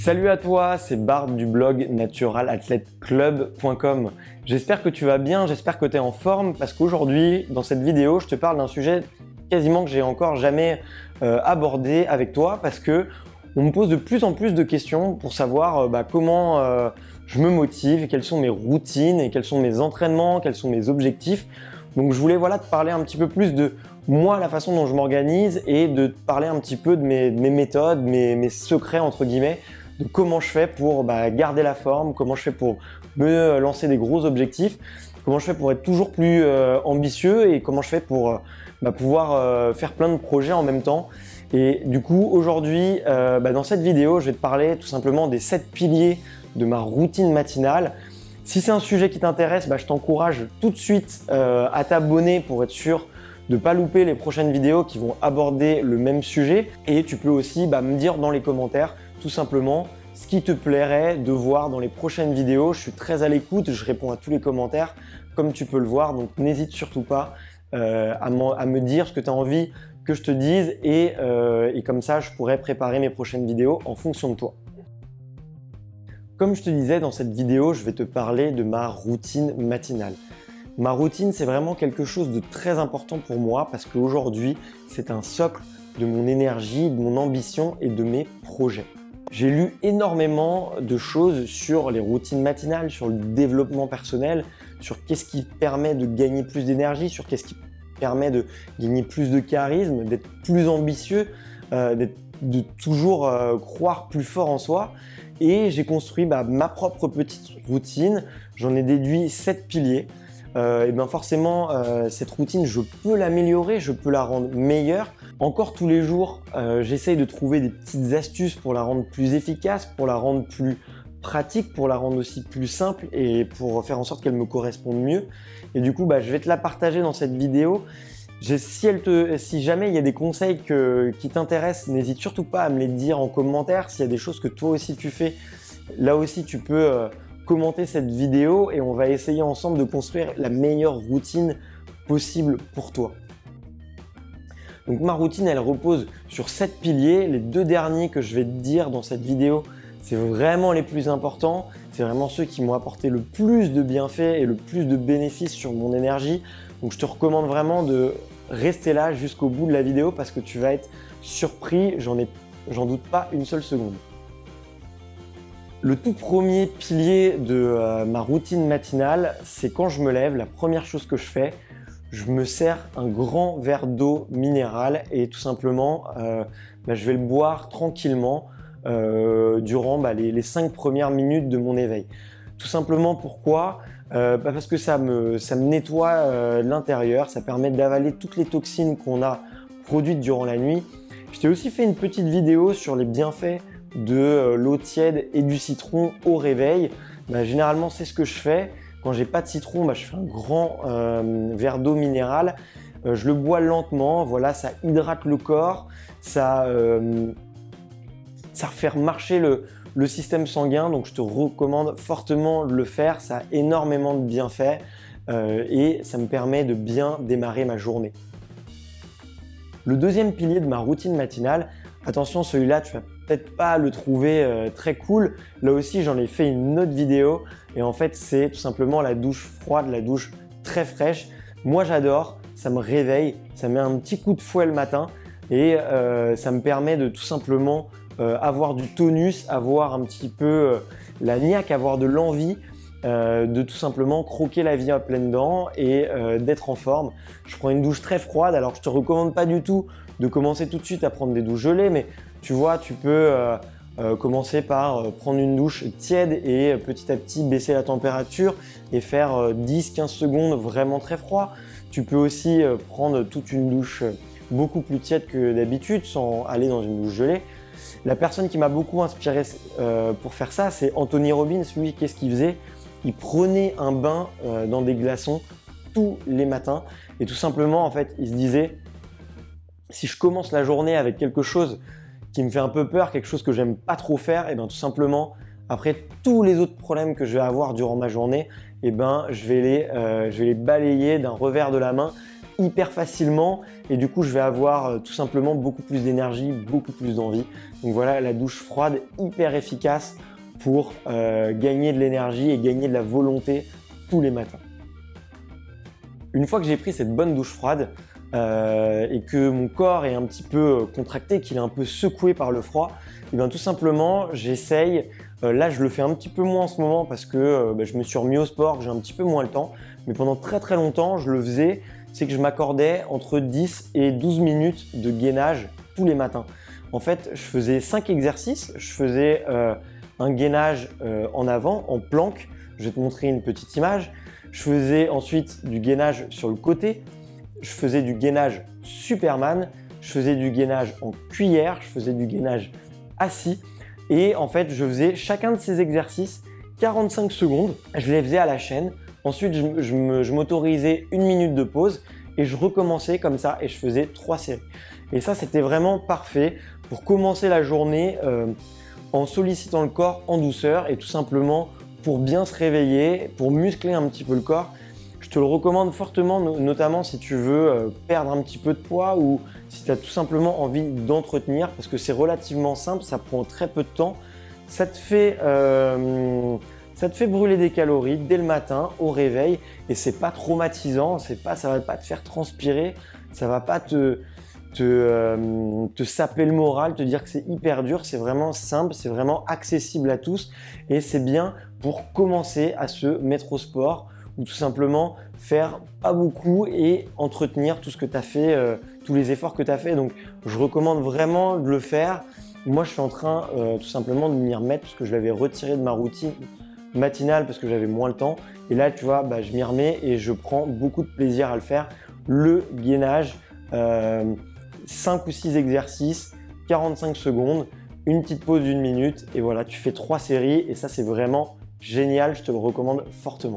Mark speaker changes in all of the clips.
Speaker 1: Salut à toi, c'est Bart du blog naturalathleteclub.com. J'espère que tu vas bien, j'espère que tu es en forme parce qu'aujourd'hui, dans cette vidéo, je te parle d'un sujet quasiment que j'ai encore jamais abordé avec toi parce que on me pose de plus en plus de questions pour savoir comment je me motive, quelles sont mes routines et quels sont mes entraînements, quels sont mes objectifs. Donc je voulais te parler un petit peu plus de moi, la façon dont je m'organise et de te parler un petit peu de mes méthodes, mes secrets entre guillemets, de comment je fais pour garder la forme, comment je fais pour me lancer des gros objectifs, comment je fais pour être toujours plus ambitieux et comment je fais pour pouvoir faire plein de projets en même temps. Et du coup, aujourd'hui, dans cette vidéo, je vais te parler tout simplement des 7 piliers de ma routine matinale. Si c'est un sujet qui t'intéresse, je t'encourage tout de suite à t'abonner pour être sûr de ne pas louper les prochaines vidéos qui vont aborder le même sujet. Et tu peux aussi me dire dans les commentaires tout simplement ce qui te plairait de voir dans les prochaines vidéos. Je suis très à l'écoute, je réponds à tous les commentaires comme tu peux le voir. Donc n'hésite surtout pas à me dire ce que tu as envie que je te dise et comme ça je pourrais préparer mes prochaines vidéos en fonction de toi. Comme je te disais dans cette vidéo, je vais te parler de ma routine matinale. Ma routine, c'est vraiment quelque chose de très important pour moi parce qu'aujourd'hui, c'est un socle de mon énergie, de mon ambition et de mes projets. J'ai lu énormément de choses sur les routines matinales, sur le développement personnel, sur qu'est-ce qui permet de gagner plus d'énergie, sur qu'est-ce qui permet de gagner plus de charisme, d'être plus ambitieux, de toujours croire plus fort en soi. Et j'ai construit ma propre petite routine. J'en ai déduit 7 piliers. Forcément, cette routine, je peux l'améliorer, je peux la rendre meilleure. Encore tous les jours, j'essaye de trouver des petites astuces pour la rendre plus efficace, pour la rendre plus pratique, pour la rendre aussi plus simple et pour faire en sorte qu'elle me corresponde mieux. Et du coup, je vais te la partager dans cette vidéo. Si jamais il y a des conseils qui t'intéressent, n'hésite surtout pas à me les dire en commentaire. S'il y a des choses que toi aussi tu fais, là aussi tu peux commenter cette vidéo et on va essayer ensemble de construire la meilleure routine possible pour toi. Donc ma routine, elle repose sur 7 piliers. Les 2 derniers que je vais te dire dans cette vidéo, c'est vraiment les plus importants. C'est vraiment ceux qui m'ont apporté le plus de bienfaits et le plus de bénéfices sur mon énergie. Donc je te recommande vraiment de rester là jusqu'au bout de la vidéo parce que tu vas être surpris, j'en doute pas une seule seconde. Le tout premier pilier de ma routine matinale, c'est quand je me lève, la première chose que je fais, je me sers un grand verre d'eau minérale et tout simplement, je vais le boire tranquillement durant les 5 premières minutes de mon éveil. Tout simplement pourquoi ? Parce que ça me nettoie l'intérieur, ça permet d'avaler toutes les toxines qu'on a produites durant la nuit. Je t'ai aussi fait une petite vidéo sur les bienfaits de l'eau tiède et du citron au réveil. Généralement, c'est ce que je fais. Quand j'ai pas de citron, je fais un grand verre d'eau minérale. Je le bois lentement, voilà, ça hydrate le corps, ça fait marcher le système sanguin, donc je te recommande fortement de le faire, ça a énormément de bienfaits et ça me permet de bien démarrer ma journée. Le deuxième pilier de ma routine matinale, attention, celui-là tu vas peut-être pas le trouver très cool, là aussi j'en ai fait une autre vidéo et en fait c'est tout simplement la douche froide, la douche très fraîche. Moi j'adore, ça me réveille, ça met un petit coup de fouet le matin et ça me permet de tout simplement avoir du tonus, avoir un petit peu la niaque, avoir de l'envie de tout simplement croquer la vie à pleines dents et d'être en forme. Je prends une douche très froide, alors je te recommande pas du tout de commencer tout de suite à prendre des douches gelées, mais tu vois, tu peux commencer par prendre une douche tiède et petit à petit baisser la température et faire 10-15 secondes vraiment très froid. Tu peux aussi prendre toute une douche beaucoup plus tiède que d'habitude sans aller dans une douche gelée. La personne qui m'a beaucoup inspiré pour faire ça, c'est Anthony Robbins. Lui, qu'est-ce qu'il faisait? Il prenait un bain dans des glaçons tous les matins et tout simplement, en fait, il se disait si je commence la journée avec quelque chose qui me fait un peu peur, quelque chose que j'aime pas trop faire, et bien tout simplement, après tous les autres problèmes que je vais avoir durant ma journée, je vais les balayer d'un revers de la main hyper facilement et du coup je vais avoir tout simplement beaucoup plus d'énergie, beaucoup plus d'envie. Donc voilà, la douche froide hyper efficace pour gagner de l'énergie et gagner de la volonté tous les matins. Une fois que j'ai pris cette bonne douche froide et que mon corps est un petit peu contracté, qu'il est un peu secoué par le froid, et bien tout simplement j'essaye, là je le fais un petit peu moins en ce moment parce que je me suis remis au sport, j'ai un petit peu moins le temps, mais pendant très longtemps je le faisais, c'est que je m'accordais entre 10 et 12 minutes de gainage tous les matins. En fait, je faisais 5 exercices, je faisais un gainage en avant, en planque, je vais te montrer une petite image. Je faisais ensuite du gainage sur le côté, je faisais du gainage Superman, je faisais du gainage en cuillère, je faisais du gainage assis et en fait je faisais chacun de ces exercices 45 secondes, je les faisais à la chaîne, ensuite je m'autorisais 1 minute de pause et je recommençais comme ça et je faisais 3 séries. Et ça c'était vraiment parfait pour commencer la journée en sollicitant le corps en douceur et tout simplement pour bien se réveiller, pour muscler un petit peu le corps. Je te le recommande fortement, notamment si tu veux perdre un petit peu de poids ou si tu as tout simplement envie d'entretenir parce que c'est relativement simple, ça prend très peu de temps. Ça te fait brûler des calories dès le matin au réveil et c'est pas traumatisant, ça va pas te faire transpirer, ça va pas te saper le moral, te dire que c'est hyper dur, c'est vraiment simple, c'est vraiment accessible à tous et c'est bien pour commencer à se mettre au sport ou tout simplement faire pas beaucoup et entretenir tout ce que tu as fait, tous les efforts que tu as fait. Donc je recommande vraiment de le faire. Moi je suis en train tout simplement de m'y remettre parce que je l'avais retiré de ma routine matinale parce que j'avais moins le temps et là tu vois je m'y remets et je prends beaucoup de plaisir à le faire. Le gainage, 5 ou 6 exercices, 45 secondes, une petite pause d'1 minute et voilà, tu fais 3 séries et ça c'est vraiment génial, je te le recommande fortement.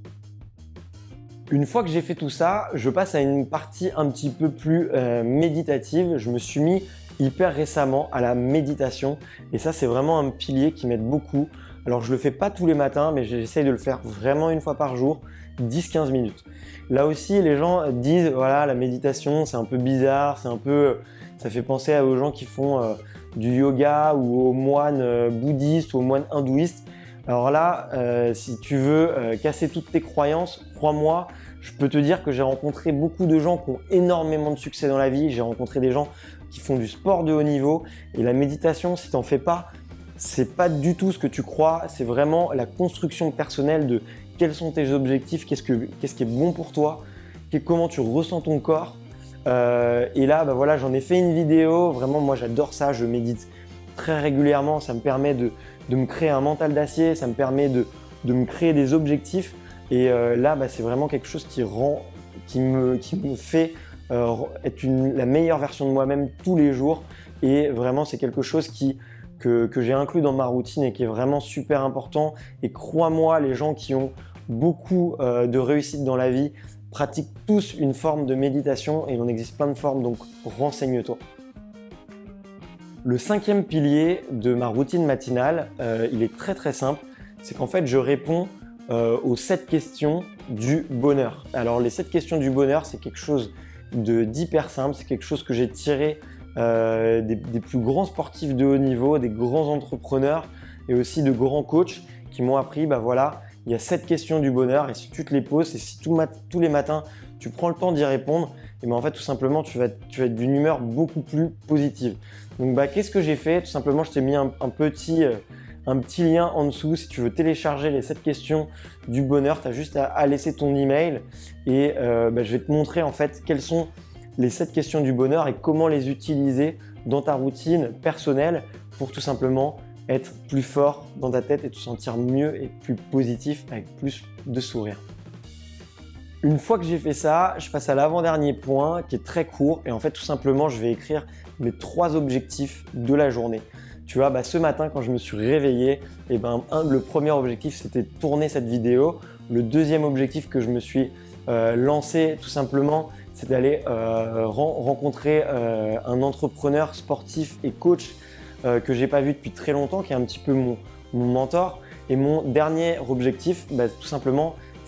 Speaker 1: Une fois que j'ai fait tout ça, je passe à une partie un petit peu plus méditative. Je me suis mis hyper récemment à la méditation et ça c'est vraiment un pilier qui m'aide beaucoup. Alors je le fais pas tous les matins mais j'essaye de le faire vraiment une fois par jour, 10-15 minutes. Là aussi les gens disent voilà la méditation c'est un peu bizarre, ça fait penser aux gens qui font du yoga ou aux moines bouddhistes ou aux moines hindouistes. Alors là, si tu veux casser toutes tes croyances, crois-moi, je peux te dire que j'ai rencontré beaucoup de gens qui ont énormément de succès dans la vie. J'ai rencontré des gens qui font du sport de haut niveau et la méditation, si tu n'en fais pas, c'est pas du tout ce que tu crois. C'est vraiment la construction personnelle de quels sont tes objectifs, qu'est-ce qui est bon pour toi, comment tu ressens ton corps. Et là, voilà, j'en ai fait une vidéo. Vraiment, moi, j'adore ça. Je médite très régulièrement. Ça me permet de me créer un mental d'acier. Ça me permet de me créer des objectifs. Et là, c'est vraiment quelque chose qui me fait être la meilleure version de moi-même tous les jours. Et vraiment, c'est quelque chose que j'ai inclus dans ma routine et qui est vraiment super important. Et crois-moi, les gens qui ont beaucoup de réussite dans la vie pratiquent tous une forme de méditation et il en existe plein de formes, donc renseigne-toi. Le 5e pilier de ma routine matinale, il est très simple, c'est qu'en fait je réponds aux 7 questions du bonheur. Alors les 7 questions du bonheur, c'est quelque chose d'hyper simple, c'est quelque chose que j'ai tiré des plus grands sportifs de haut niveau, des grands entrepreneurs et aussi de grands coachs qui m'ont appris, voilà, il y a 7 questions du bonheur et si tu te les poses et si tous les matins tu prends le temps d'y répondre, et en fait tout simplement tu vas être d'une humeur beaucoup plus positive. Donc qu'est-ce que j'ai fait? Tout simplement je t'ai mis un petit lien en dessous si tu veux télécharger les 7 questions du bonheur, tu as juste à laisser ton email et je vais te montrer en fait quelles sont les 7 questions du bonheur et comment les utiliser dans ta routine personnelle pour tout simplement être plus fort dans ta tête et te sentir mieux et plus positif avec plus de sourire. Une fois que j'ai fait ça, je passe à l'avant-dernier point qui est très court et en fait tout simplement je vais écrire mes 3 objectifs de la journée. Tu vois, ce matin quand je me suis réveillé, le premier objectif c'était de tourner cette vidéo. Le deuxième objectif que je me suis lancé tout simplement, c'est d'aller rencontrer un entrepreneur sportif et coach que j'ai pas vu depuis très longtemps, qui est un petit peu mon mentor. Et mon dernier objectif, tout simplement,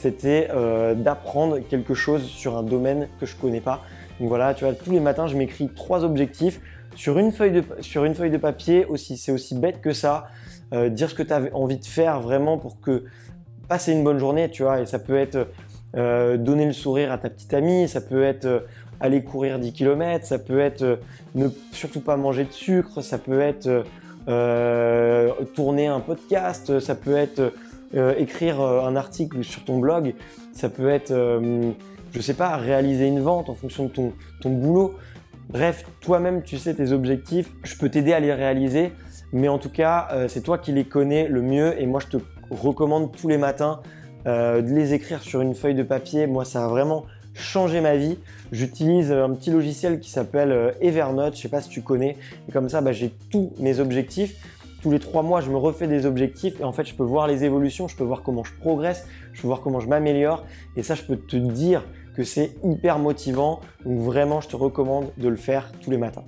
Speaker 1: c'était d'apprendre quelque chose sur un domaine que je ne connais pas. Donc voilà, tu vois, tous les matins, je m'écris 3 objectifs sur une feuille de papier. C'est aussi bête que ça. Dire ce que tu as envie de faire vraiment pour passer une bonne journée, tu vois. Et ça peut être donner le sourire à ta petite amie, ça peut être aller courir 10 km, ça peut être ne surtout pas manger de sucre, ça peut être tourner un podcast, ça peut être écrire un article sur ton blog, ça peut être, je sais pas, réaliser une vente en fonction de ton boulot. Bref, toi-même, tu sais tes objectifs, je peux t'aider à les réaliser, mais en tout cas, c'est toi qui les connais le mieux et moi, je te recommande tous les matins de les écrire sur une feuille de papier. Moi, ça a vraiment changé ma vie. J'utilise un petit logiciel qui s'appelle Evernote, je ne sais pas si tu connais, et comme ça, j'ai tous mes objectifs. Tous les 3 mois, je me refais des objectifs et en fait, je peux voir les évolutions, je peux voir comment je progresse, je peux voir comment je m'améliore et ça, je peux te dire que c'est hyper motivant. Donc vraiment, je te recommande de le faire tous les matins.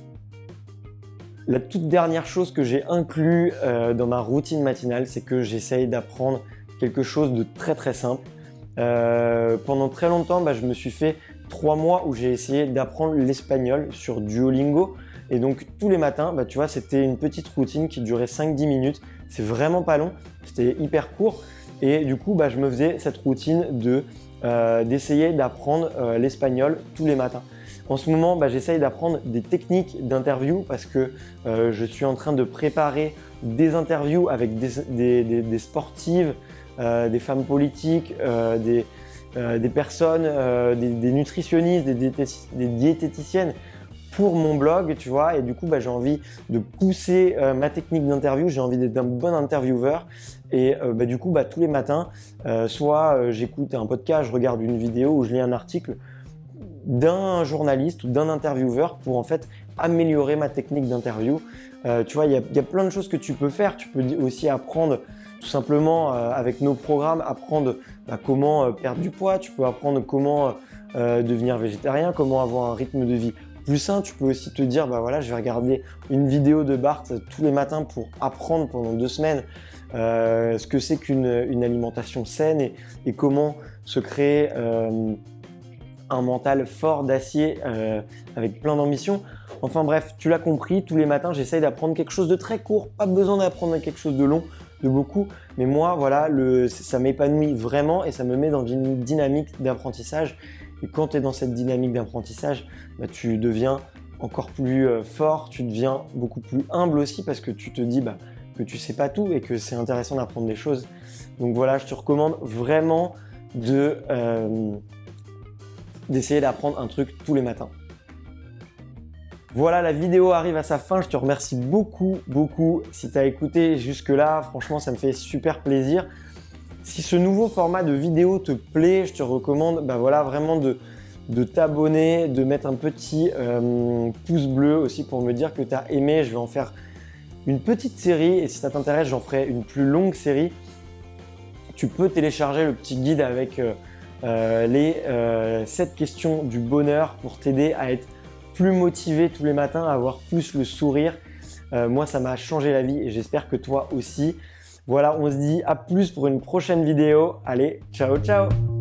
Speaker 1: La toute dernière chose que j'ai inclus dans ma routine matinale, c'est que j'essaye d'apprendre quelque chose de très très simple. Pendant très longtemps, je me suis fait 3 mois où j'ai essayé d'apprendre l'espagnol sur Duolingo. Et donc tous les matins, tu vois, c'était une petite routine qui durait 5-10 minutes. C'est vraiment pas long, c'était hyper court. Et du coup, je me faisais cette routine d'essayer d'apprendre l'espagnol tous les matins. En ce moment, j'essaye d'apprendre des techniques d'interview parce que je suis en train de préparer des interviews avec des sportives, des femmes politiques, des personnes, des nutritionnistes, des diététiciennes pour mon blog, tu vois, et du coup, j'ai envie de pousser ma technique d'interview, j'ai envie d'être un bon intervieweur et du coup, tous les matins, soit j'écoute un podcast, je regarde une vidéo ou je lis un article d'un journaliste ou d'un intervieweur pour en fait améliorer ma technique d'interview. Tu vois, il y a plein de choses que tu peux faire. Tu peux aussi apprendre tout simplement avec nos programmes, apprendre comment perdre du poids. Tu peux apprendre comment devenir végétarien, comment avoir un rythme de vie plus sain. Tu peux aussi te dire, voilà, je vais regarder une vidéo de Bart tous les matins pour apprendre pendant 2 semaines ce que c'est qu'une alimentation saine et comment se créer un mental fort d'acier avec plein d'ambition. Enfin bref, tu l'as compris, tous les matins, j'essaye d'apprendre quelque chose de très court, pas besoin d'apprendre quelque chose de long, de beaucoup, mais moi, voilà, ça m'épanouit vraiment et ça me met dans une dynamique d'apprentissage. Et quand tu es dans cette dynamique d'apprentissage, tu deviens encore plus fort, tu deviens beaucoup plus humble aussi parce que tu te dis que tu sais pas tout et que c'est intéressant d'apprendre des choses. Donc voilà, je te recommande vraiment d'essayer d'apprendre un truc tous les matins. Voilà, la vidéo arrive à sa fin. Je te remercie beaucoup si tu as écouté jusque-là. Franchement, ça me fait super plaisir. Si ce nouveau format de vidéo te plaît, je te recommande vraiment de t'abonner, de mettre un petit pouce bleu aussi pour me dire que tu as aimé. Je vais en faire une petite série et si ça t'intéresse, j'en ferai une plus longue série. Tu peux télécharger le petit guide avec les 7 questions du bonheur pour t'aider à être plus motivé tous les matins, à avoir plus le sourire. Moi, ça m'a changé la vie et j'espère que toi aussi. Voilà, on se dit à plus pour une prochaine vidéo. Allez, ciao, ciao!